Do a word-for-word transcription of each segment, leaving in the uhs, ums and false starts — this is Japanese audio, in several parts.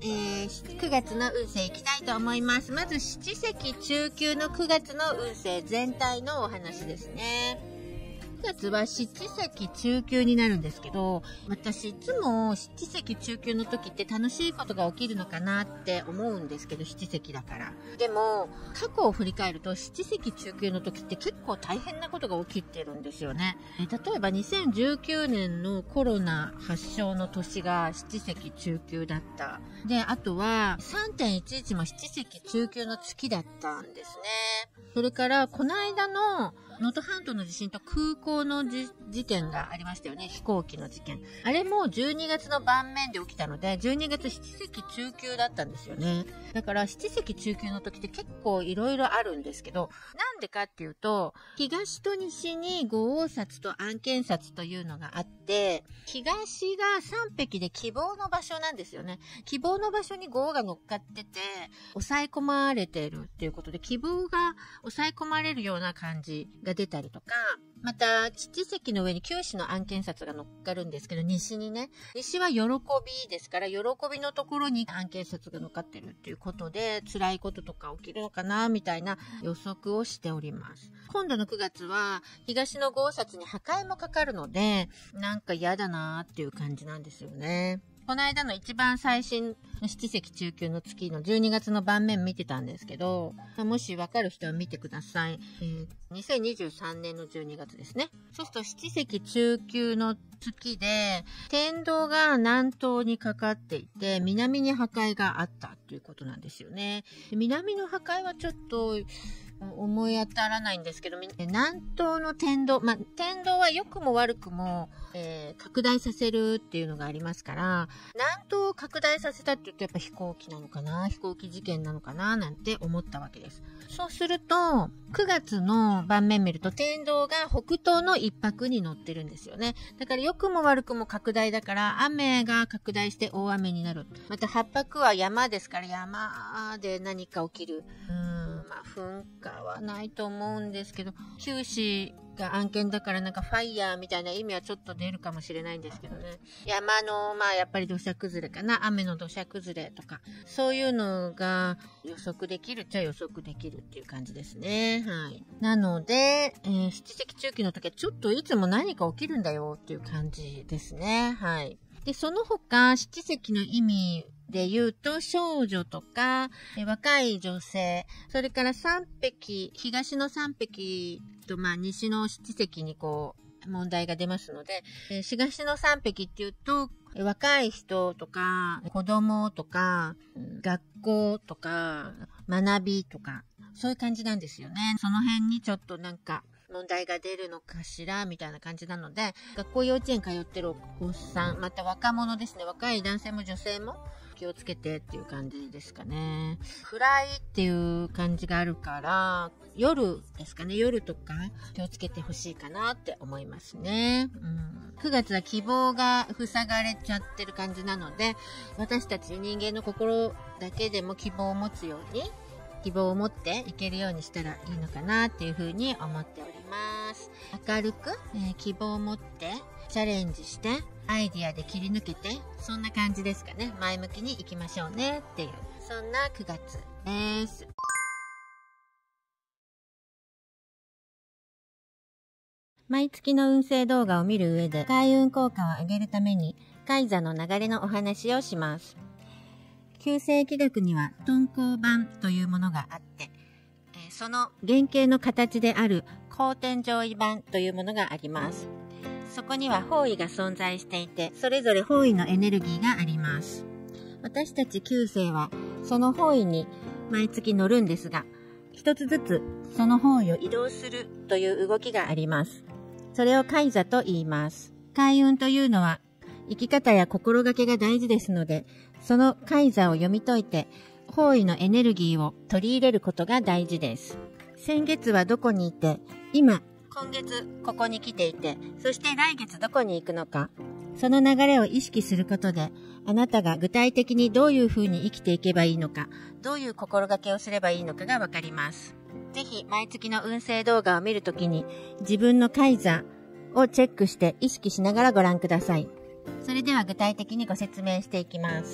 えー、くがつの運勢いきたいと思います。まず七石中級のくがつの運勢全体のお話ですね。くがつは七石中級になるんですけど、私いつも七石中級の時って楽しいことが起きるのかなって思うんですけど、七石だから。でも過去を振り返ると七石中級の時って結構大変なことが起きてるんですよね。え例えばにせんじゅうきゅうねんのコロナ発症の年が七石中級だった。で、あとは さんてんいちいち も七石中級の月だったんですね。それからこの間の能登半島の地震と空港の事件がありましたよね。飛行機の事件。あれもじゅうにがつの盤面で起きたので、じゅうにがつ七石中級だったんですよね。だから七石中級の時って結構いろいろあるんですけど、なんでかっていうと、東と西に五王札と暗剣札というのがあって、東が三匹で希望の場所なんですよね。希望の場所に五王が乗っかってて、抑え込まれてるっていうことで、希望が抑え込まれるような感じが出たりとか、また七石の上に九死の暗剣札が乗っかるんですけど、西にね、西は喜びですから、喜びのところに暗剣札が乗っかってるっていうことで、辛いこととか起きるのかなみたいな予測をしております。今度のくがつは東の豪札に破壊もかかるので、なんか嫌だなーっていう感じなんですよね。この間の一番最新の七石中級の月のじゅうにがつの盤面見てたんですけど、もしわかる人は見てください。えー、にせんにじゅうさんねんのじゅうにがつですね。そうすると七石中級の月で、天道が南東にかかっていて、南に破壊があったということなんですよね。南の破壊はちょっと思い当たらないんですけど、南東の天道、まあ、天道は良くも悪くも、えー、拡大させるっていうのがありますから、南東を拡大させたって言うとやっぱ飛行機なのかな、飛行機事件なのかななんて思ったわけです。そうすると、くがつの盤面見ると天道が北東の一拍に乗ってるんですよね。だから良くも悪くも拡大だから、雨が拡大して大雨になる。また八拍は山ですから、山で何か起きる。うーん、まあ噴火はないと思うんですけど、九死が案件だからなんかファイヤーみたいな意味はちょっと出るかもしれないんですけどね。山のまあやっぱり土砂崩れかな、雨の土砂崩れとか、そういうのが予測できるっちゃ予測できるっていう感じですね。はい。なので、えー、七石中期の時はちょっといつも何か起きるんだよっていう感じですね。はい。で、その他七石の意味で言うと、少女とか、え若い女性、それから三匹、東の三匹と、まあ、西の七石にこう、問題が出ますので、え東の三匹っていうと、若い人とか、子供とか、学校とか、学びとか、そういう感じなんですよね。その辺にちょっとなんか、問題が出るのかしらみたいな感じなので、学校幼稚園通ってるお子さん、また若者ですね、若い男性も女性も気をつけてっていう感じですかね。暗いっていう感じがあるから、夜ですかね、夜とか気をつけてほしいかなって思いますね。うん、くがつは希望が塞がれちゃってる感じなので、私たち人間の心だけでも希望を持つように、希望を持っていけるようにしたらいいのかなっていうふうに思っております。明るく、えー、希望を持ってチャレンジしてアイディアで切り抜けて、そんな感じですかね。前向きに行きましょうねっていう、そんなくがつです。毎月の運勢動画を見る上で開運効果を上げるために開座の流れのお話をします。九星気学には遁甲板というものがあって、えー、その原型の形である後天上位板というものがあります。そこには方位が存在していて、それぞれ方位のエネルギーがあります。私たち九星はその方位に毎月乗るんですが、一つずつその方位を移動するという動きがあります。それを開座と言います。開運というのは生き方や心がけが大事ですので、その開座を読み解いて、方位のエネルギーを取り入れることが大事です。先月はどこにいて、今、今月ここに来ていて、そして来月どこに行くのか、その流れを意識することで、あなたが具体的にどういうふうに生きていけばいいのか、どういう心がけをすればいいのかがわかります。ぜひ毎月の運勢動画を見るときに、自分の開座をチェックして意識しながらご覧ください。それでは具体的にご説明していきます。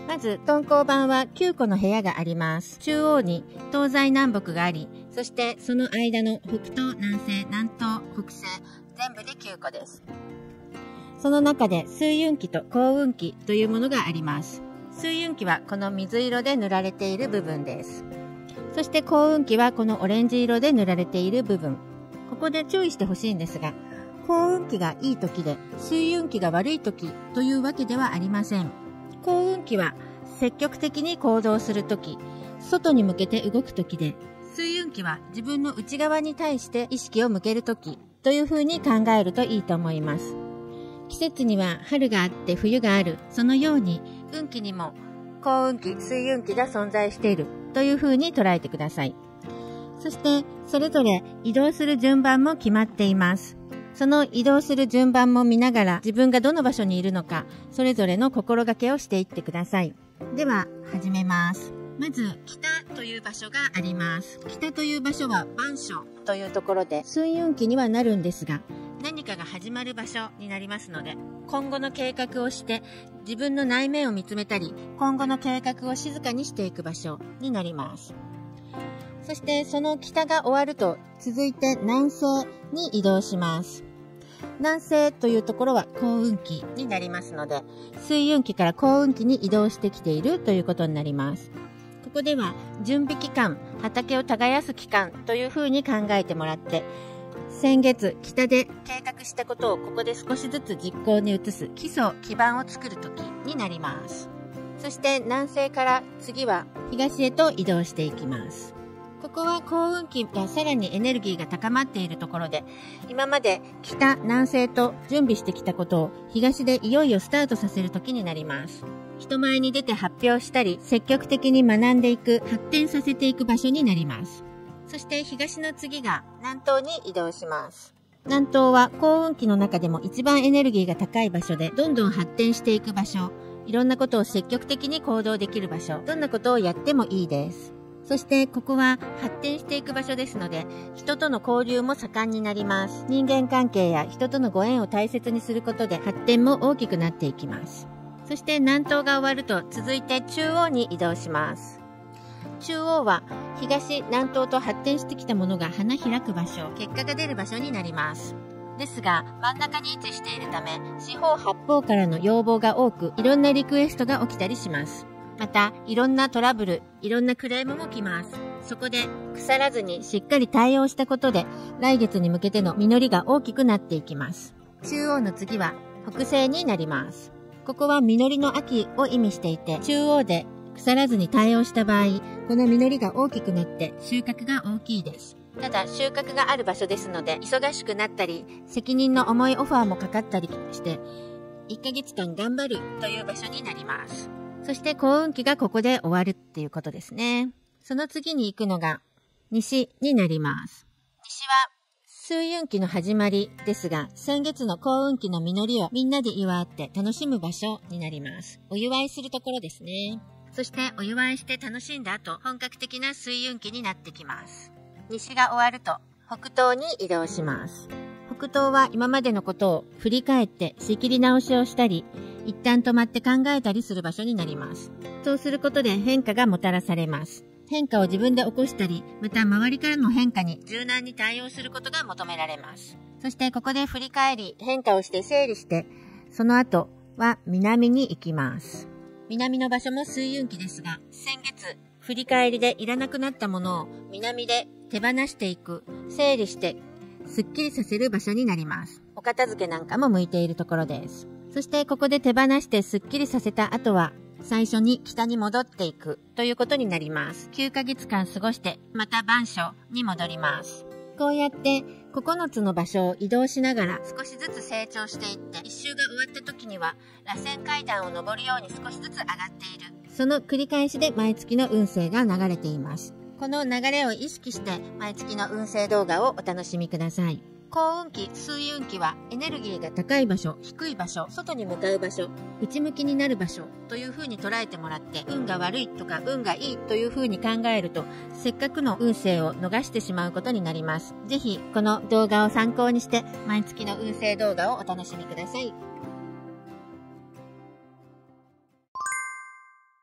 まず、遁甲板はきゅうこの部屋があります。中央に東西南北があり、そしてその間の北東、南西、南東、北西、全部できゅうこです。その中で水運機と幸運機というものがあります。水運機はこの水色で塗られている部分です。そして幸運機はこのオレンジ色で塗られている部分。ここで注意してほしいんですが、幸運期がいい時で水運期が悪い時というわけではありません。幸運期は積極的に行動する時、外に向けて動く時で、水運期は自分の内側に対して意識を向ける時というふうに考えるといいと思います。季節には春があって冬がある、そのように運気にも幸運期、水運期が存在しているというふうに捉えてください。そしてそれぞれ移動する順番も決まっています。その移動する順番も見ながら自分がどの場所にいるのか、それぞれの心がけをしていってください。では始めます。まず北という場所があります。北という場所は番所というところで水運期にはなるんですが、何かが始まる場所になりますので、今後の計画をして自分の内面を見つめたり、今後の計画を静かにしていく場所になります。そしてその北が終わると続いて南西に移動します。南西というところは幸運期になりますので、水運期から幸運期に移動してきているということになります。ここでは準備期間、畑を耕す期間というふうに考えてもらって、先月北で計画したことをここで少しずつ実行に移す基礎、基盤を作る時になります。そして南西から次は東へと移動していきます。ここは幸運期がさらにエネルギーが高まっているところで、今まで北、南西と準備してきたことを東でいよいよスタートさせる時になります。人前に出て発表したり、積極的に学んでいく、発展させていく場所になります。そして東の次が南東に移動します。南東は幸運期の中でも一番エネルギーが高い場所で、どんどん発展していく場所、いろんなことを積極的に行動できる場所、どんなことをやってもいいです。そしてここは発展していく場所ですので、人との交流も盛んになります。人間関係や人とのご縁を大切にすることで発展も大きくなっていきます。そして南東が終わると続いて中央に移動します。中央は東、南東と発展してきたものが花開く場所、結果が出る場所になります。ですが真ん中に位置しているため、四方八方からの要望が多く、いろんなリクエストが起きたりします。また、いろんなトラブル、いろんなクレームも来ます。そこで、腐らずにしっかり対応したことで、来月に向けての実りが大きくなっていきます。中央の次は、北西になります。ここは実りの秋を意味していて、中央で腐らずに対応した場合、この実りが大きくなって収穫が大きいです。ただ、収穫がある場所ですので、忙しくなったり、責任の重いオファーもかかったりして、いっかげつかん頑張るという場所になります。そして幸運期がここで終わるっていうことですね。その次に行くのが西になります。西は水運期の始まりですが、先月の幸運期の実りをみんなで祝って楽しむ場所になります。お祝いするところですね。そしてお祝いして楽しんだ後、本格的な水運期になってきます。西が終わると北東に移動します。北東は今までのことを振り返って仕切り直しをしたり、一旦止まって考えたりする場所になります。そうすることで変化がもたらされます。変化を自分で起こしたり、また周りからの変化に柔軟に対応することが求められます。そしてここで振り返り、変化をして整理して、その後は南に行きます。南の場所も水運期ですが、先月振り返りでいらなくなったものを南で手放していく、整理してすっきりさせる場所になります。お片付けなんかも向いているところです。そしてここで手放してすっきりさせた後は、最初に北に戻っていくということになります。きゅうかげつかん過ごして、また番所に戻ります。こうやってここのつの場所を移動しながら少しずつ成長していって、一周が終わった時には螺旋階段を登るように少しずつ上がっている。その繰り返しで毎月の運勢が流れています。この流れを意識して毎月の運勢動画をお楽しみください。幸運期、水運期はエネルギーが高い場所、低い場所、外に向かう場所、内向きになる場所という風に捉えてもらって、運が悪いとか運がいいという風に考えると、せっかくの運勢を逃してしまうことになります。ぜひこの動画を参考にして毎月の運勢動画をお楽しみください。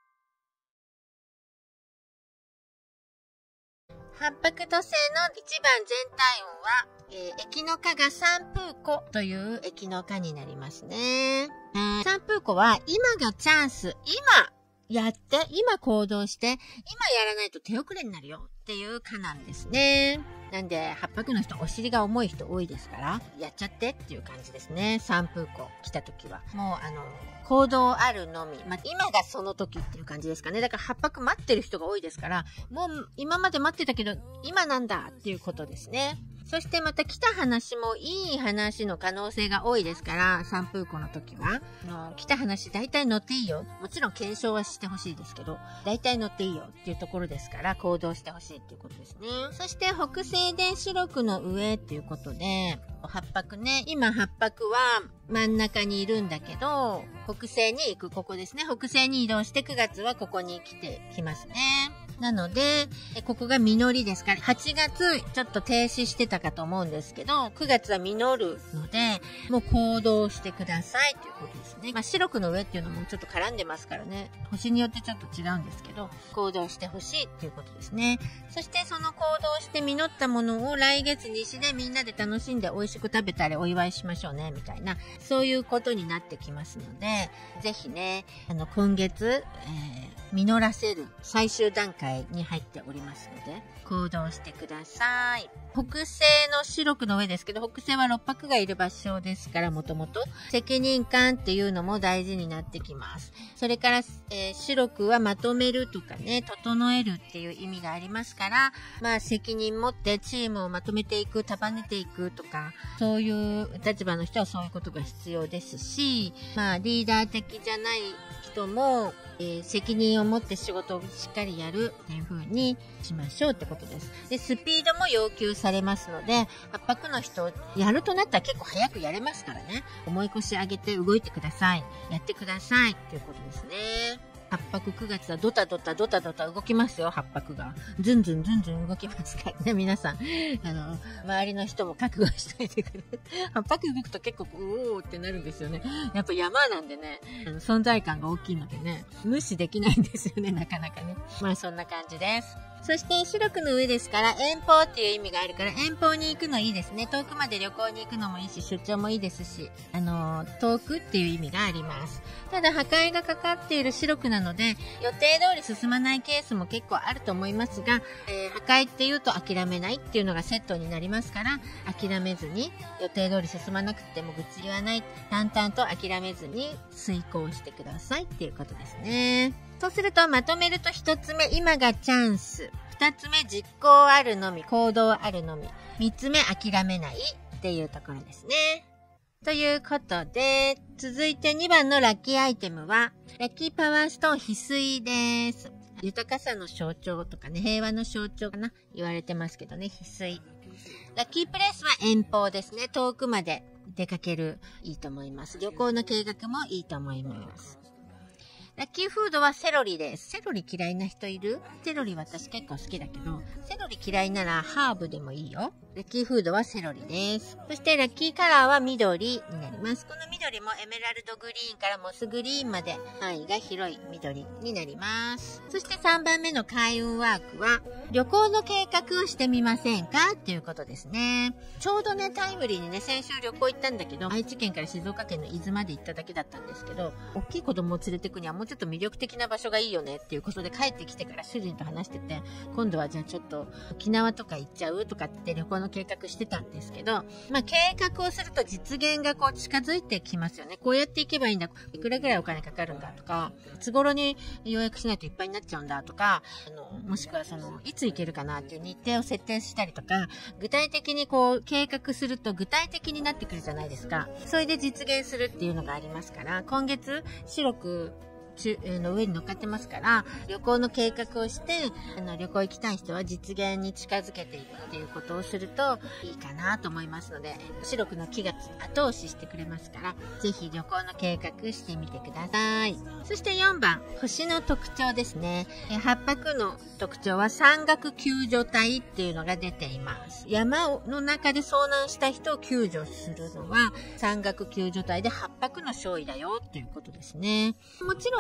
八白土星の一番全体運は、えー、駅の科が三風庫という駅の科になりますね。えー、三風庫は今がチャンス、今やって、今行動して、今やらないと手遅れになるよっていう科なんですね。なんで、八白の人、お尻が重い人多いですから、やっちゃってっていう感じですね。三風庫来た時は。もう、あの、行動あるのみ。まあ、今がその時っていう感じですかね。だから八白待ってる人が多いですから、もう今まで待ってたけど、今なんだっていうことですね。そしてまた来た話もいい話の可能性が多いですから、三風庫の時は。の来た話大体乗っていいよ。もちろん検証はしてほしいですけど、大体乗っていいよっていうところですから、行動してほしいっていうことですね。そして北西で白くの上っていうことで、八白ね、今八白は真ん中にいるんだけど、北西に行く、ここですね。北西に移動してくがつはここに来てきますね。なので、ここが実りですから、はちがつちょっと停止してたかと思うんですけど、くがつは実るので、もう行動してくださいということですね。まあ、白くの上っていうのもちょっと絡んでますからね。星によってちょっと違うんですけど、行動してほしいっていうことですね。そしてその行動して実ったものを来月西でみんなで楽しんで美味しく食べたりお祝いしましょうね、みたいな、そういうことになってきますので、ぜひね、あの、今月、えー実らせる最終段階に入っておりますので、行動してください。北西の白くの上ですけど、北西は六白がいる場所ですから、もともと責任感っていうのも大事になってきます。それから、えー、白くはまとめるとかね、整えるっていう意味がありますから、まあ責任持ってチームをまとめていく、束ねていくとか、そういう立場の人はそういうことが必要ですし、まあリーダー的じゃない人も、えー、責任を持って仕事をしっかりやるっていう風にしましょうってことです。で、スピードも要求されますので、八白の人、やるとなったら結構早くやれますからね。重い腰上げて動いてください。やってくださいっていうことですね。八白くがつはドタドタドタドタ動きますよ、八白が。ずんずんずんずん動きますからね、皆さん。あの、周りの人も覚悟しといてくれ。八白動くと結構、うおーってなるんですよね。やっぱ山なんでね、あの存在感が大きいのでね、無視できないんですよね、なかなかね。まあそんな感じです。そして白くの上ですから遠方っていう意味があるから遠方に行くのいいですね。遠くまで旅行に行くのもいいし出張もいいですし、あのー、遠くっていう意味があります。ただ破壊がかかっている白くなので予定通り進まないケースも結構あると思いますが、えー、破壊っていうと諦めないっていうのがセットになりますから諦めずに予定通り進まなくても愚痴言わない淡々と諦めずに遂行してくださいっていうことですね。そうするとまとめると一つ目今がチャンス、二つ目実行あるのみ行動あるのみ、三つ目諦めないっていうところですね。ということで続いてにばんのラッキーアイテムはラッキーパワーストーン翡翠です。豊かさの象徴とかね平和の象徴かな言われてますけどね、翡翠。ラッキープレイスは遠方ですね。遠くまで出かけるいいと思います。旅行の計画もいいと思います。ラッキーフードはセロリです。セロリ嫌いな人いる？セロリ私結構好きだけど、セロリ嫌いならハーブでもいいよ。ラッキーフードはセロリです。そしてラッキーカラーは緑になります。この緑もエメラルドグリーンからモスグリーンまで範囲が広い緑になります。そしてさんばんめの開運ワークは旅行の計画をしてみませんかっていうことですね。ちょうどねタイムリーにね先週旅行行ったんだけど、愛知県から静岡県の伊豆まで行っただけだったんですけど、大きい子供を連れてくにはもうちょっと魅力的な場所がいいよねっていうことで帰ってきてから主人と話してて、今度はじゃあちょっと沖縄とか行っちゃうとかって旅行の計画してたんですけど、まあ計画をすると実現がこう近づいてきますよね。こうやっていけばいいんだ、いくらぐらいお金かかるんだとか、いつ頃に予約しないといっぱいになっちゃうんだとか、あのもしくはそのいつ行けるかなっていう日程を設定したりとか、具体的にこう計画すると具体的になってくるじゃないですか。それで実現するっていうのがありますから、今月白くの上に乗っかってますから、旅行の計画をしてあの旅行行きたい人は実現に近づけていくっていうことをするといいかなと思いますので、白くの木が後押ししてくれますから、ぜひ旅行の計画してみてください。そしてよんばん星の特徴ですね。八白の特徴は山岳救助隊っていうのが出ています。山の中で遭難した人を救助するのは山岳救助隊で八白の少尉だよっていうことですね。もちろん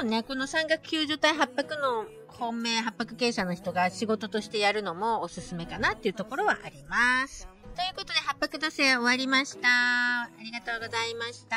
ね、この山岳救助隊はっぱくの本命はっぱく経営者の人が仕事としてやるのもおすすめかなっていうところはあります。ということで、はっぱく土星終わりました。ありがとうございました。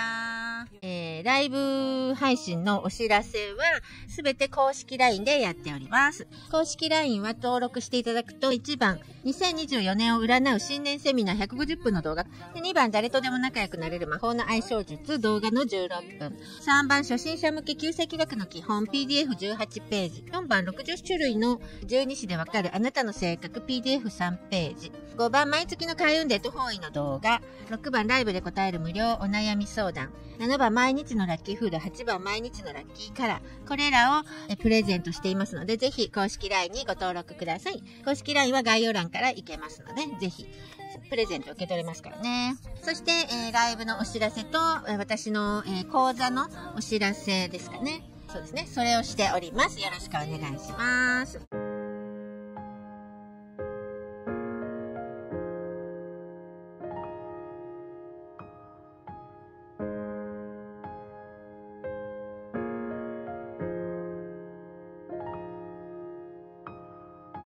えー、ライブ配信のお知らせは、すべて公式 ライン でやっております。公式 ライン は登録していただくと、いちばん、にせんにじゅうよねんを占う新年セミナーひゃくごじゅっぷんの動画。でにばん、誰とでも仲良くなれる魔法の相性術動画のじゅうろっぷん。さんばん、初心者向け旧石器学の基本 ピーディーエフじゅうはち ページ。よんばん、ろくじゅっしゅるいのじゅうにしでわかるあなたの性格 ピーディーエフさん ページ。ごばん、毎月の開運デーと方位の動画。ろくばん、ライブで答える無料お悩み相談。ななばん、毎日のラッキーフード。はちばん、毎日のラッキーカラー。これらをえプレゼントしていますので、ぜひ公式 ライン にご登録ください。公式 ライン は概要欄から行けますので、ぜひプレゼント受け取れますからね。そして、えー、ライブのお知らせと、えー、私の、えー、講座のお知らせですかね。そうですね。それをしております。よろしくお願いします。